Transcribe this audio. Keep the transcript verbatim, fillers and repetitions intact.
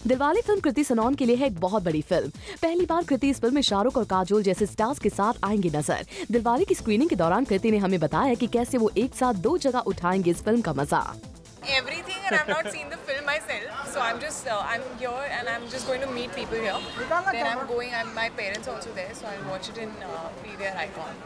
Dilwale film कृति सनोन के लिए है एक बहुत बड़ी फिल्म। पहली बार कृति इस फिल्म में शाहरुख और काजोल जैसे स्टार्स के साथ आएंगे नजर। दिलवाले की स्क्रीनिंग के दौरान कृति ने हमें बताया कि कैसे वो एक साथ दो जगह उठाएंगे इस फिल्म का मजा। Everything, and I've not seen the film myself, so I'm just uh, I'm here and I'm just going to meet people here. Then I'm going. I'm, my parents are also there, so I'll watch it in uh, P V R Icon.